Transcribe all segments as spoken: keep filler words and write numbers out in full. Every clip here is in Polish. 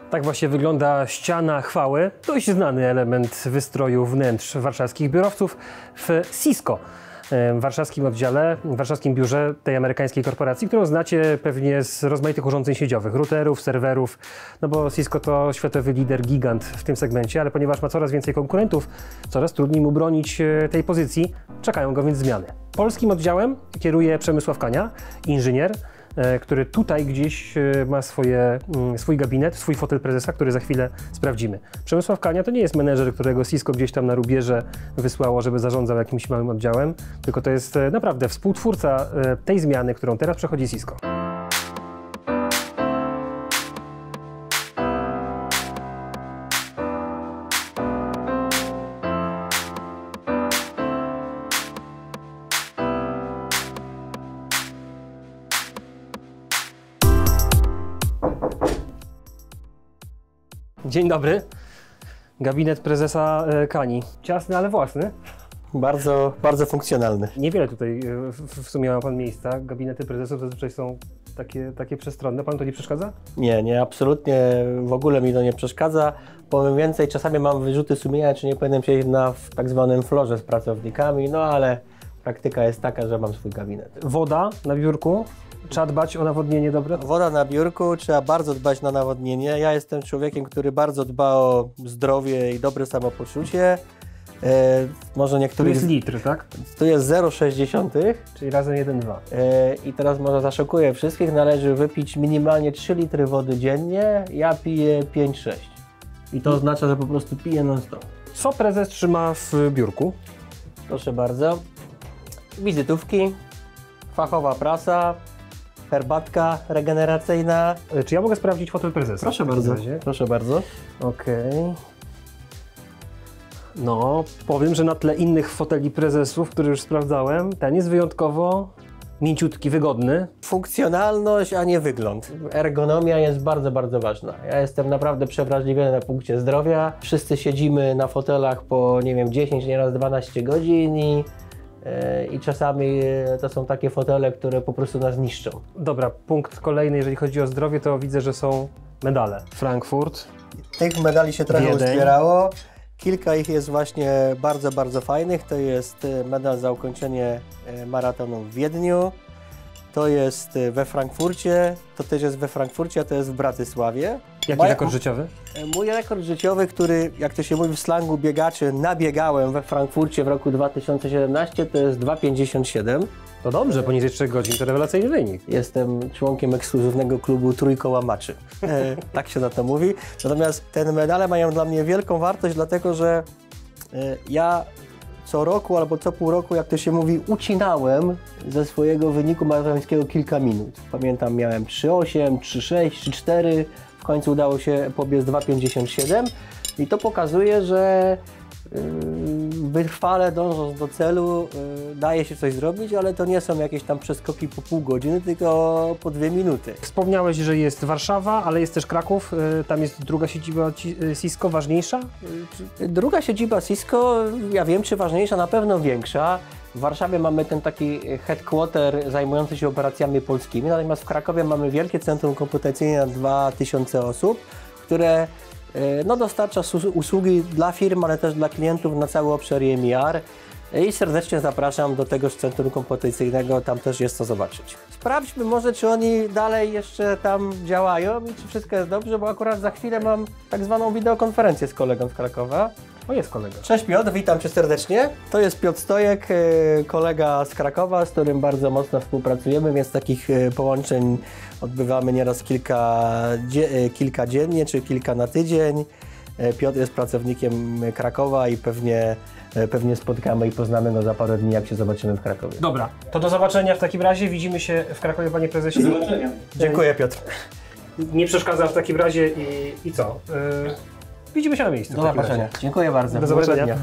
Tak właśnie wygląda ściana chwały, dość znany element wystroju wnętrz warszawskich biurowców w Cisco, w warszawskim oddziale, w warszawskim biurze tej amerykańskiej korporacji, którą znacie pewnie z rozmaitych urządzeń sieciowych, routerów, serwerów, no bo Cisco to światowy lider, gigant w tym segmencie, ale ponieważ ma coraz więcej konkurentów, coraz trudniej mu bronić tej pozycji, czekają go więc zmiany. Polskim oddziałem kieruje Przemysław Kania, inżynier, który tutaj gdzieś ma swoje, swój gabinet, swój fotel prezesa, który za chwilę sprawdzimy. Przemysław Kania to nie jest menedżer, którego Cisco gdzieś tam na rubieże wysłało, żeby zarządzał jakimś małym oddziałem, tylko to jest naprawdę współtwórca tej zmiany, którą teraz przechodzi Cisco. Dzień dobry. Gabinet prezesa Kani. Ciasny, ale własny. Bardzo, bardzo funkcjonalny. Niewiele tutaj w, w sumie ma pan miejsca. Gabinety prezesów zazwyczaj są takie, takie przestronne. Panu to nie przeszkadza? Nie, nie, absolutnie w ogóle mi to nie przeszkadza. Powiem więcej, czasami mam wyrzuty sumienia, czy nie powinienem siedzieć na w tak zwanym florze z pracownikami, no ale praktyka jest taka, że mam swój gabinet. Woda na biurku. Trzeba dbać o nawodnienie dobre? Woda na biurku, trzeba bardzo dbać na nawodnienie. Ja jestem człowiekiem, który bardzo dba o zdrowie i dobre samopoczucie. E, może niektórych... Tu jest litr, tak? Tu jest zero przecinek sześć. Czyli razem jeden przecinek dwa. E, I teraz może zaszokuję wszystkich. Należy wypić minimalnie trzy litry wody dziennie. Ja piję pięć sześć. I to oznacza, że po prostu piję non-stop. Co prezes trzyma w biurku? Proszę bardzo. Wizytówki, fachowa prasa, herbatka regeneracyjna. Czy ja mogę sprawdzić fotel prezesa? Proszę bardzo. Proszę bardzo. Okej. Okay. No, powiem, że na tle innych foteli prezesów, które już sprawdzałem, ten jest wyjątkowo mięciutki, wygodny. Funkcjonalność, a nie wygląd. Ergonomia jest bardzo, bardzo ważna. Ja jestem naprawdę przewrażliwiony na punkcie zdrowia. Wszyscy siedzimy na fotelach po, nie wiem, dziesięć, nieraz dwanaście godzin i I czasami to są takie fotele, które po prostu nas niszczą. Dobra, punkt kolejny, jeżeli chodzi o zdrowie, to widzę, że są medale. Frankfurt. Tych medali się trochę Wiedeń. uzbierało. Kilka ich jest właśnie bardzo, bardzo fajnych. To jest medal za ukończenie maratonu w Wiedniu. To jest we Frankfurcie. To też jest we Frankfurcie, a to jest w Bratysławie. Jaki Moja... rekord życiowy? Mój rekord życiowy, który, jak to się mówi w slangu biegaczy, nabiegałem we Frankfurcie w roku dwa tysiące siedemnastym, to jest dwa pięćdziesiąt siedem. To dobrze, poniżej trzech godzin to rewelacyjny wynik. Jestem członkiem ekskluzywnego klubu trójkołamaczy. E, tak się na to mówi. Natomiast te medale mają dla mnie wielką wartość, dlatego że e, ja co roku albo co pół roku, jak to się mówi, ucinałem ze swojego wyniku maratońskiego kilka minut. Pamiętam, miałem trzy osiem, trzy sześć, trzy cztery. W końcu udało się pobiec dwa pięćdziesiąt siedem i to pokazuje, że yy, wytrwale dążąc do celu yy, daje się coś zrobić, ale to nie są jakieś tam przeskoki po pół godziny, tylko po dwie minuty. Wspomniałeś, że jest Warszawa, ale jest też Kraków. Yy, tam jest druga siedziba Cisco, ważniejsza? Yy, czy... Druga siedziba Cisco, ja wiem czy ważniejsza, na pewno większa. W Warszawie mamy ten taki headquarter zajmujący się operacjami polskimi, natomiast w Krakowie mamy wielkie centrum kompetencyjne na dwa tysiące osób, które no, dostarcza usługi dla firm, ale też dla klientów na cały obszar E M I R. I serdecznie zapraszam do tegoż centrum kompetencyjnego, tam też jest co zobaczyć. Sprawdźmy może, czy oni dalej jeszcze tam działają i czy wszystko jest dobrze, bo akurat za chwilę mam tak zwaną wideokonferencję z kolegą z Krakowa. O, jest kolega. Cześć Piotr, witam Cię serdecznie. To jest Piotr Stojek, kolega z Krakowa, z którym bardzo mocno współpracujemy, więc takich połączeń odbywamy nieraz kilka, kilka dziennie czy kilka na tydzień. Piotr jest pracownikiem Krakowa i pewnie, pewnie spotkamy i poznamy go za parę dni, jak się zobaczymy w Krakowie. Dobra, to do zobaczenia w takim razie. Widzimy się w Krakowie, panie prezesie. Do zobaczenia. Dziękuję Piotr. Nie przeszkadza w takim razie i, i co? Yy, widzimy się na miejscu. Do zobaczenia. Dziękuję bardzo. Do zobaczenia.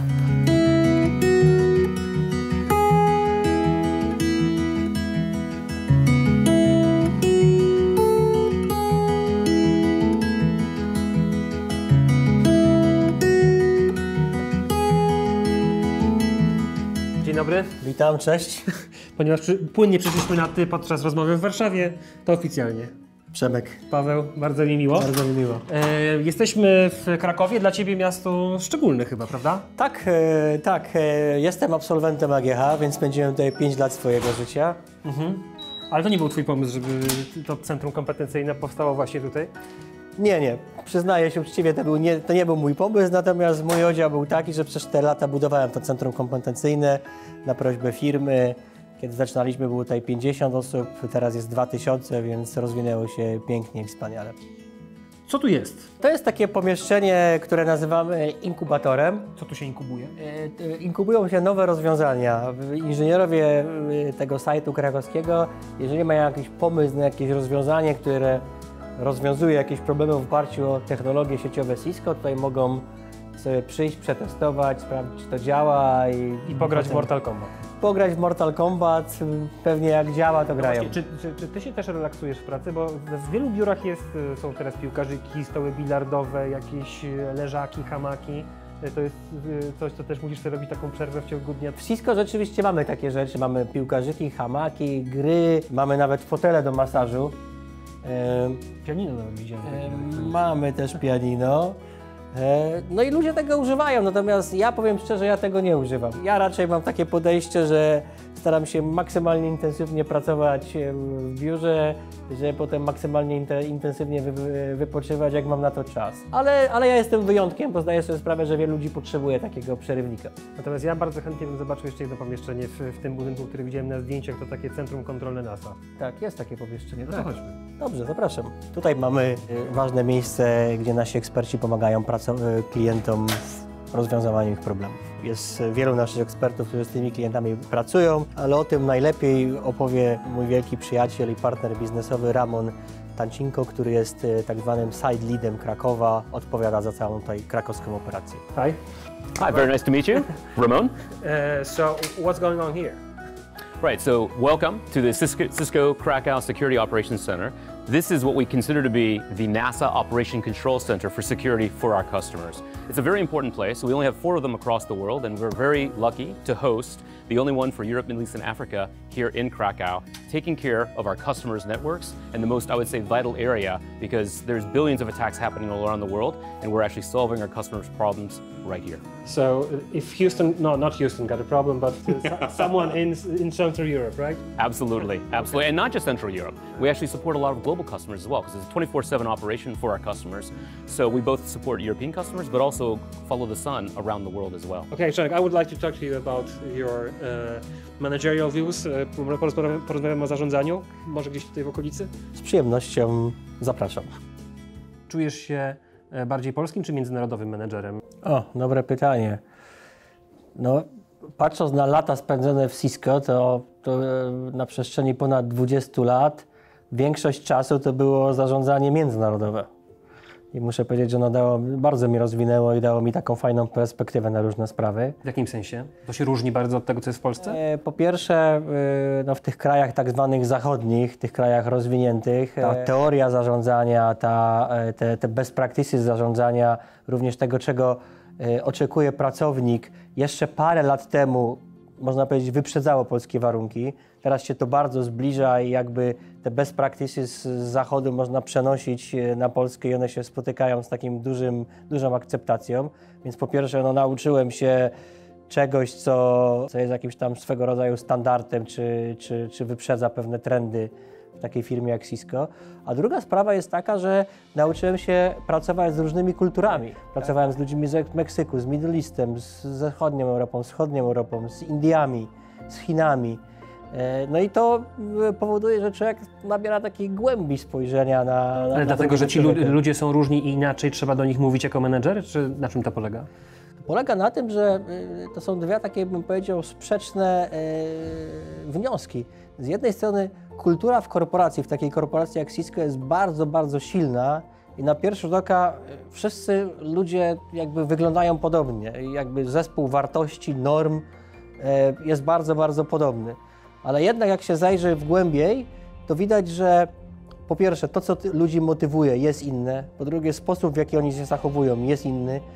Dzień dobry. Witam, cześć. Ponieważ przy, płynnie przeszliśmy na ty podczas rozmowy w Warszawie, to oficjalnie. Przemek. Paweł, bardzo mi miło. Bardzo mi miło. E, jesteśmy w Krakowie, dla Ciebie miasto szczególne chyba, prawda? Tak, e, tak. E, jestem absolwentem A G H, więc spędziłem tutaj pięć lat swojego życia. Mhm. Ale to nie był Twój pomysł, żeby to centrum kompetencyjne powstało właśnie tutaj? Nie, nie. Przyznaję się uczciwie, to, był nie, to nie był mój pomysł, natomiast mój oddział był taki, że przez te lata budowałem to centrum kompetencyjne na prośbę firmy. Kiedy zaczynaliśmy, było tutaj pięćdziesiąt osób, teraz jest dwa tysiące, więc rozwinęło się pięknie i wspaniale. Co tu jest? To jest takie pomieszczenie, które nazywamy inkubatorem. Co tu się inkubuje? E, Inkubują się nowe rozwiązania. Inżynierowie tego sajtu krakowskiego, jeżeli mają jakiś pomysł na jakieś rozwiązanie, które rozwiązuje jakieś problemy w oparciu o technologie sieciowe Cisco, tutaj mogą sobie przyjść, przetestować, sprawdzić, czy to działa i, I pograć potem w Mortal Kombat. Pograć w Mortal Kombat, pewnie jak działa, to grają. Właśnie, czy, czy, czy Ty się też relaksujesz w pracy? Bo w wielu biurach jest, są teraz piłkarzyki, stoły bilardowe, jakieś leżaki, hamaki. To jest coś, co też musisz sobie robić taką przerwę w ciągu dnia. W Cisco rzeczywiście mamy takie rzeczy. Mamy piłkarzyki, hamaki, gry, mamy nawet fotele do masażu. Pianino nawet widziałem. Mamy też pianino. No i ludzie tego używają, natomiast ja powiem szczerze, ja tego nie używam. Ja raczej mam takie podejście, że staram się maksymalnie intensywnie pracować w biurze, żeby potem maksymalnie intensywnie wy wypoczywać, jak mam na to czas. Ale, ale ja jestem wyjątkiem, bo zdaję sobie sprawę, że wielu ludzi potrzebuje takiego przerywnika. Natomiast ja bardzo chętnie bym zobaczył jeszcze jedno pomieszczenie w, w tym budynku, który widziałem na zdjęciach, to takie centrum kontrolne NASA. Tak, jest takie pomieszczenie. No to chodźmy. Dobrze, zapraszam. Tutaj mamy ważne miejsce, gdzie nasi eksperci pomagają klientom w rozwiązywaniu ich problemów. Jest wielu naszych ekspertów, którzy z tymi klientami pracują, ale o tym najlepiej opowie mój wielki przyjaciel i partner biznesowy Ramon Tancinko, który jest tak zwanym side leadem Krakowa, odpowiada za całą tutaj krakowską operację. Hi. Hi, very nice to meet you. Ramon. Uh, so, what's going on here? Right, so welcome to the Cisco, Cisco Krakow Security Operations Center. This is what we consider to be the NASA Operation Control Center for security for our customers. It's a very important place. We only have four of them across the world, and we're very lucky to host the only one for Europe, Middle East, and Africa here in Krakow, taking care of our customers' networks and the most, I would say, vital area, because there's billions of attacks happening all around the world, and we're actually solving our customers' problems right here. So, if Houston, no, not Houston got a problem, but uh, someone in, in Central Europe, right? Absolutely, absolutely, and not just Central Europe. We actually support a lot of global customers as well, because it's a twenty-four seven operation for our customers. So we both support European customers, but also follow the sun around the world as well. Okay, Czarek, I would like to talk to you about your uh, managerial views. Uh, porozmawiamy o zarządzaniu, może gdzieś tutaj w okolicy? Z przyjemnością zapraszam. Czujesz się bardziej polskim czy międzynarodowym menedżerem? O, dobre pytanie. No, patrząc na lata spędzone w Cisco, to, to na przestrzeni ponad dwudziestu lat większość czasu to było zarządzanie międzynarodowe. I muszę powiedzieć, że ono dało, bardzo mi rozwinęło i dało mi taką fajną perspektywę na różne sprawy. W jakim sensie? To się różni bardzo od tego, co jest w Polsce? Po pierwsze, no w tych krajach tak zwanych zachodnich, tych krajach rozwiniętych, ta teoria zarządzania, ta, te, te best practices zarządzania, również tego, czego oczekuje pracownik, jeszcze parę lat temu, można powiedzieć, wyprzedzało polskie warunki. Teraz się to bardzo zbliża i jakby te best practices z zachodu można przenosić na Polskę i one się spotykają z takim dużym, dużą akceptacją. Więc po pierwsze, no, nauczyłem się czegoś, co, co jest jakimś tam swego rodzaju standardem, czy, czy, czy wyprzedza pewne trendy w takiej firmie jak Cisco. A druga sprawa jest taka, że nauczyłem się pracować z różnymi kulturami. Pracowałem z ludźmi z Meksyku, z Middle Eastem, z zachodnią Europą, z wschodnią Europą, z Indiami, z Chinami. No i to powoduje, że człowiek nabiera takiej głębi spojrzenia na... na Ale na dlatego, że ci lu- ludzie są różni i inaczej trzeba do nich mówić jako menedżer, czy na czym to polega? Polega na tym, że to są dwie takie, bym powiedział, sprzeczne yy, wnioski. Z jednej strony kultura w korporacji, w takiej korporacji jak Cisco jest bardzo, bardzo silna i na pierwszy rzut oka wszyscy ludzie jakby wyglądają podobnie. Jakby zespół wartości, norm yy, jest bardzo, bardzo podobny. Ale jednak jak się zajrzy w głębiej, to widać, że po pierwsze to, co ludzi motywuje, jest inne. Po drugie, sposób, w jaki oni się zachowują, jest inny.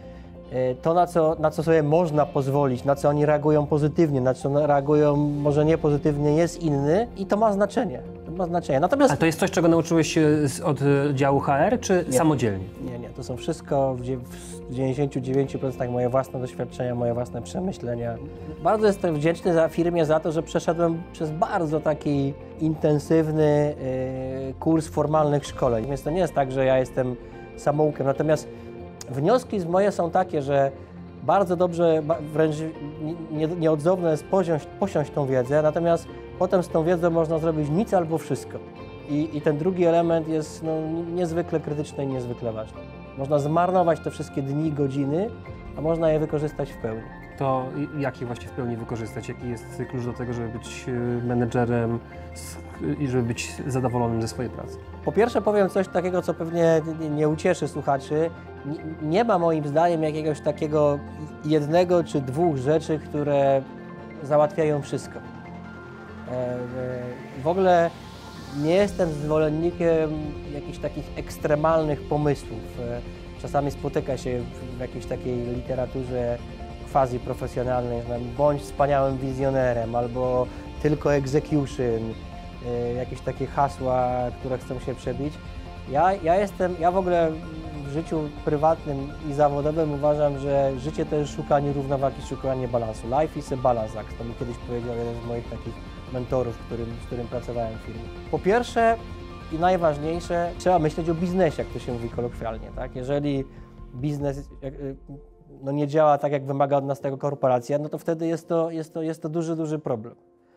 to, na co, na co sobie można pozwolić, na co oni reagują pozytywnie, na co reagują może nie pozytywnie, jest inny i to ma znaczenie. To ma znaczenie. Natomiast... A to jest coś, czego nauczyłeś się z- od y, działu H R, czy Nie. samodzielnie? Nie, nie, to są wszystko w dzie- w dziewięćdziesięciu dziewięciu procentach moje własne doświadczenia, moje własne przemyślenia. Bardzo jestem wdzięczny za firmie za to, że przeszedłem przez bardzo taki intensywny yy, kurs formalnych szkoleń. Więc to nie jest tak, że ja jestem samoukiem. Natomiast wnioski z moje są takie, że bardzo dobrze, ba- wręcz nie- nie- nieodzowne jest posiąść, posiąść tą wiedzę, natomiast potem z tą wiedzą można zrobić nic albo wszystko. I, i ten drugi element jest no, niezwykle krytyczny i niezwykle ważny. Można zmarnować te wszystkie dni, godziny, a można je wykorzystać w pełni. To y- jak je właśnie w pełni wykorzystać? Jaki jest klucz do tego, żeby być y, menedżerem s- i żeby być zadowolonym ze swojej pracy? Po pierwsze powiem coś takiego, co pewnie nie- nie ucieszy słuchaczy. Nie, nie ma moim zdaniem jakiegoś takiego jednego czy dwóch rzeczy, które załatwiają wszystko. E, e, W ogóle nie jestem zwolennikiem jakichś takich ekstremalnych pomysłów. E, Czasami spotyka się w- w jakiejś takiej literaturze quasi profesjonalnej, że tam bądź wspaniałym wizjonerem albo tylko execution, e, jakieś takie hasła, które chcą się przebić. Ja, ja jestem, ja w ogóle w życiu prywatnym i zawodowym uważam, że życie to jest szukanie równowagi, szukanie balansu. Life is a balance act, to mi kiedyś powiedział jeden z moich takich mentorów, którym, z którym pracowałem w firmie. Po pierwsze i najważniejsze, trzeba myśleć o biznesie, jak to się mówi kolokwialnie, tak? Jeżeli biznes jak, y, no nie działa tak, jak wymaga od nas tego korporacja, no to wtedy jest to, jest to, jest to duży, duży problem.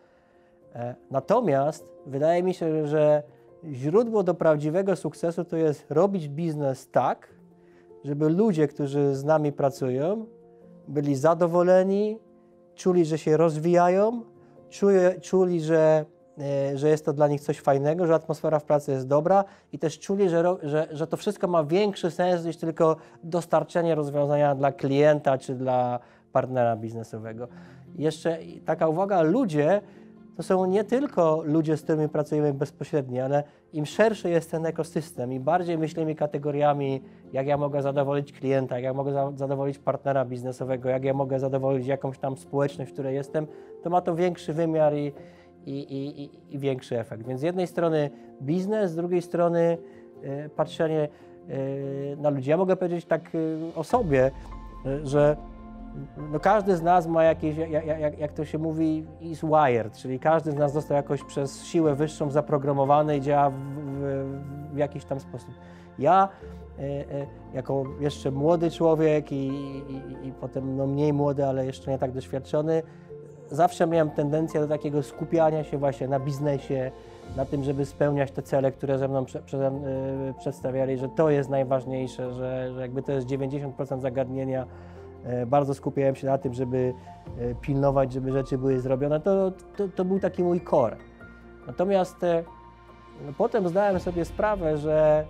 E, Natomiast wydaje mi się, że źródło do prawdziwego sukcesu to jest robić biznes tak, żeby ludzie, którzy z nami pracują, byli zadowoleni, czuli, że się rozwijają, czuje, czuli, że, e, że jest to dla nich coś fajnego, że atmosfera w pracy jest dobra i też czuli, że, ro- że, że to wszystko ma większy sens niż tylko dostarczenie rozwiązania dla klienta czy dla partnera biznesowego. Jeszcze taka uwaga, ludzie to są nie tylko ludzie, z którymi pracujemy bezpośrednio, ale im szerszy jest ten ekosystem, im bardziej myślimy kategoriami, jak ja mogę zadowolić klienta, jak ja mogę za- zadowolić partnera biznesowego, jak ja mogę zadowolić jakąś tam społeczność, w której jestem, to ma to większy wymiar i, i, i, i, i większy efekt. Więc z jednej strony biznes, z drugiej strony e, patrzenie e, na ludzi. Ja mogę powiedzieć tak e, o sobie, e, że no każdy z nas ma jakieś, jak, jak, jak to się mówi, is wired, czyli każdy z nas został jakoś przez siłę wyższą zaprogramowany i działa w, w, w jakiś tam sposób. Ja e, e, jako jeszcze młody człowiek i, i, i potem no mniej młody, ale jeszcze nie tak doświadczony, zawsze miałem tendencję do takiego skupiania się właśnie na biznesie, na tym, żeby spełniać te cele, które ze mną prze, prze, e, przedstawiali, że to jest najważniejsze, że, że jakby to jest dziewięćdziesiąt procent zagadnienia. E, Bardzo skupiałem się na tym, żeby e, pilnować, żeby rzeczy były zrobione. To, to, to był taki mój core. Natomiast e, no, potem zdałem sobie sprawę, że,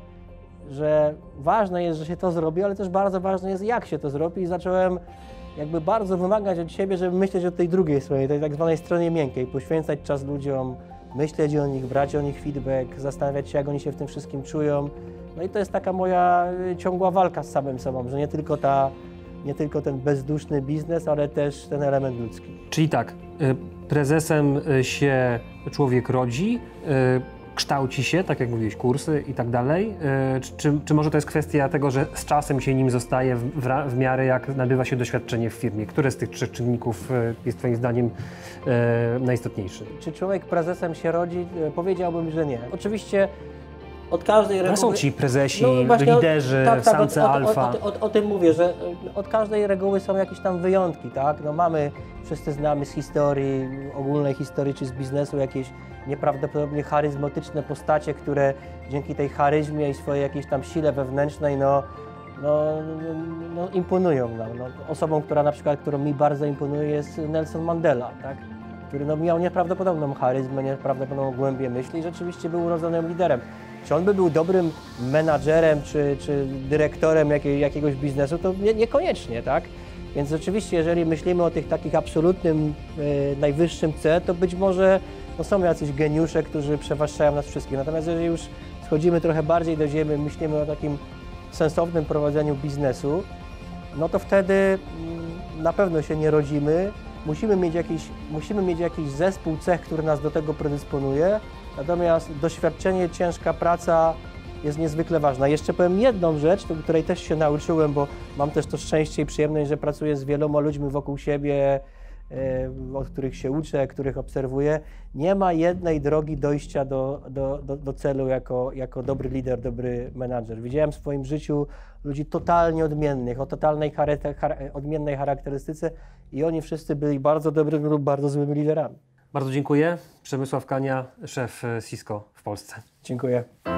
że ważne jest, że się to zrobi, ale też bardzo ważne jest, jak się to zrobi i zacząłem jakby bardzo wymagać od siebie, żeby myśleć o tej drugiej stronie, tej tak zwanej stronie miękkiej, poświęcać czas ludziom, myśleć o nich, brać o nich feedback, zastanawiać się, jak oni się w tym wszystkim czują. No i to jest taka moja y, ciągła walka z samym sobą, że nie tylko ta nie tylko ten bezduszny biznes, ale też ten element ludzki. Czyli tak, y, prezesem y, się człowiek rodzi, y, kształci się, tak jak mówiłeś, kursy i tak dalej. Y, Czy, czy, czy może to jest kwestia tego, że z czasem się nim zostaje w, w, ra- w miarę jak nabywa się doświadczenie w firmie? Które z tych trzech czynników y, jest Twoim zdaniem y, najistotniejszy? Czy człowiek prezesem się rodzi? E, Powiedziałbym, że nie. Oczywiście od każdej Ale reguły... są ci prezesi, No właśnie, liderzy, tak, tak, samce o, o, alfa. O, o, o, o tym mówię, że od każdej reguły są jakieś tam wyjątki, tak? No mamy, wszyscy znamy z historii, ogólnej historii czy z biznesu jakieś nieprawdopodobnie charyzmatyczne postacie, które dzięki tej charyzmie i swojej jakiejś tam sile wewnętrznej, no, no, no imponują nam. No, osobą, która na przykład, którą mi bardzo imponuje, jest Nelson Mandela, tak? Który no, miał nieprawdopodobną charyzmę, nieprawdopodobną głębię myśli i rzeczywiście był urodzonym liderem. Czy on by był dobrym menadżerem czy, czy dyrektorem jakiej, jakiegoś biznesu, to nie, niekoniecznie, tak? Więc rzeczywiście, jeżeli myślimy o tych takich absolutnym e, najwyższym C, to być może no, są jacyś geniusze, którzy przewyższają nas wszystkich. Natomiast jeżeli już schodzimy trochę bardziej do ziemi, myślimy o takim sensownym prowadzeniu biznesu, no to wtedy mm, na pewno się nie rodzimy. Musimy mieć jakiś, musimy mieć jakiś zespół cech, który nas do tego predysponuje, natomiast doświadczenie, ciężka praca jest niezwykle ważna. Jeszcze powiem jedną rzecz, do której też się nauczyłem, bo mam też to szczęście i przyjemność, że pracuję z wieloma ludźmi wokół siebie, od których się uczę, których obserwuję. Nie ma jednej drogi dojścia do, do, do, do celu jako, jako dobry lider, dobry menadżer. Widziałem w swoim życiu ludzi totalnie odmiennych, o totalnej chare- odmiennej charakterystyce i oni wszyscy byli bardzo dobrymi lub bardzo złymi liderami. Bardzo dziękuję. Przemysław Kania, szef Cisco w Polsce. Dziękuję.